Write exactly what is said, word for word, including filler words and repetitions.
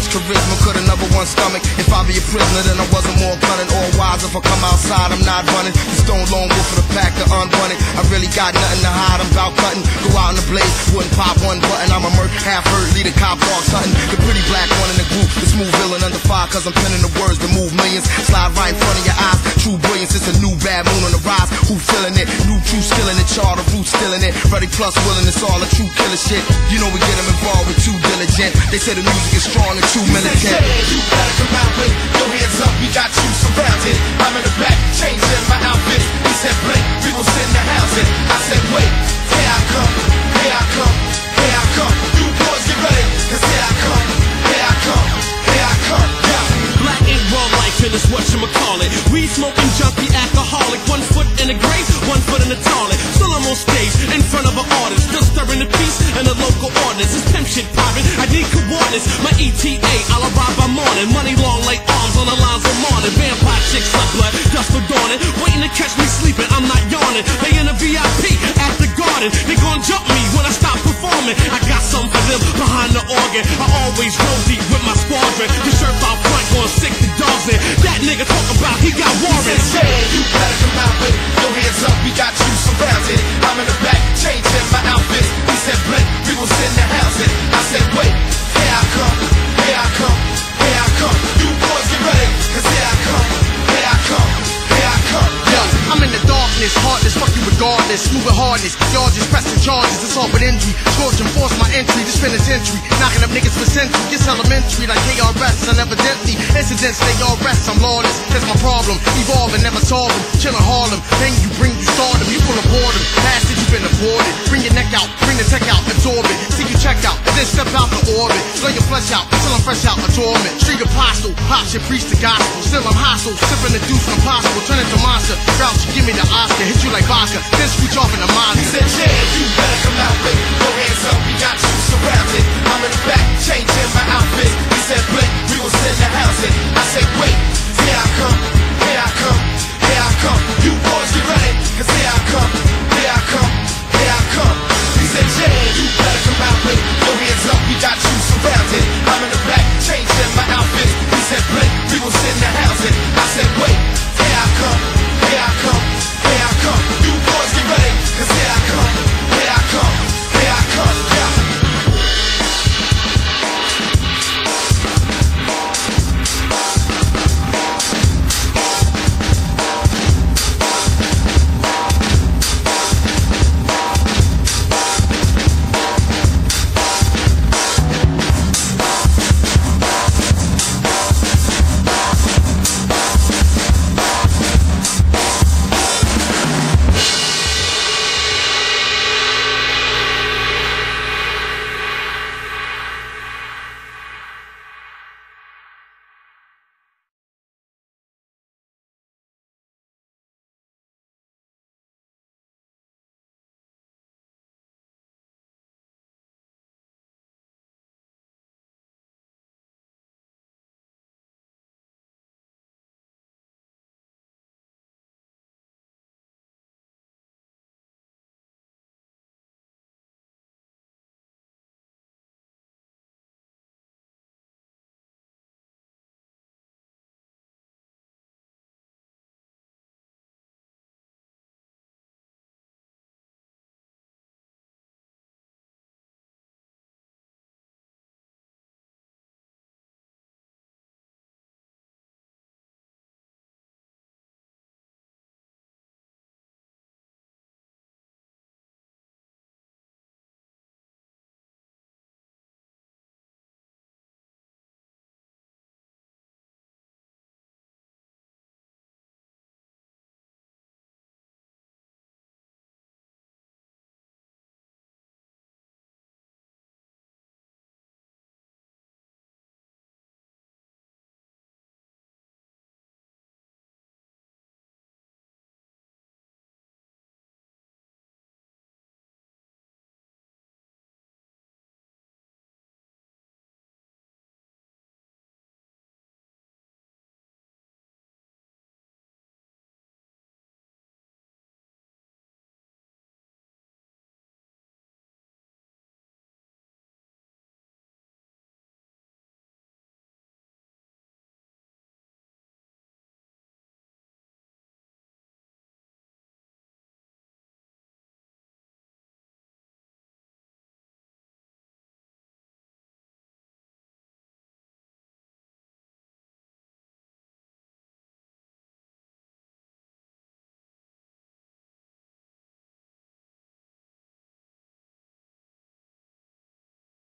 charisma could have never won stomach. If I be a prisoner, then I wasn't more cunning or wise. If I come outside, I'm not running. The stone lone wolf for the pack, the unbunted. I really got nothing to hide, I'm about cutting. Go out in the blaze, wouldn't pop one button. I'm a merc, half hurt, lead a cop dog something. The pretty black one in the group, the smooth villain under fire, cause I'm penning the words to move millions. Slide right in front of your eyes, true brilliance, it's a new bad moon on the rise. Who feeling it? New true skill in it, charter roots still in it. Ready plus willing, it's all a true killer shit. You know we get them involved with too diligent. They say the music is strong and too militant. You better come out with your hands up, we got you surrounded. I'm in the back, changing my outfit. He said blink, we gon' sit in the house. And I said wait, here I come, here I come, here I come. You boys get ready, cause here I come, here I come, here I come, yeah. Black and raw life and it's what you call it. Weed smoking junkie alcoholic. One foot in the grave, one foot in the toilet. Still I'm on stage in front of an artist, still stirring the peace and the local ordinance. It's pimp shit private, I need coordinates. My E T A, I'll arrive by morning. Money long like arms on the lines of morning. Vampire chicks like blood, dust for dawning. Waiting to catch me sleeping, I'm not yawning. They in a V I P at the garden. They gon' jump me when I stop performing. I got something for them behind the organ. I always roll deep with my squadron. The shirt out front going sick the dogs in. That nigga talk about he got warrants. He said, you better come out with your hands up, we got you surrounded. I'm in the back, changing my outfit. He said blink, we gon' sit in the house. And I said wait, here I come, here I come, here I come. You boys get ready, cause here I come, here I come, here I come. Yo, I'm in the darkness, heartless, fuck you regardless. Moving hardness, y'all just pressing charges. It's all but injury, scorch and force my entry. This penitentiary, knocking up niggas for century. It's elementary like K R S, and evidently incidents they all rest. I'm lawless, that's my problem. Evolving, never solving. Chillin' Harlem, then you bring you stardom. You full of boredom, past it you've been afforded. Bring your neck out, bring the tech out, absorb it. See you check out, and then step out the orbit. Lay your flesh out, till I'm fresh out a torment. Street apostle, pop shit, preach the gospel. Still I'm hostile, sipping the juice from impossible. Turn into monster, grouch, give me the Oscar. Hit you like vodka, then switch off in the monster. He said, yeah, you better come out with your hands up, we got you surrounded. I'm in the back, changing my outfit. He said blink, we gon' sit in the house. And I said wait, here I come,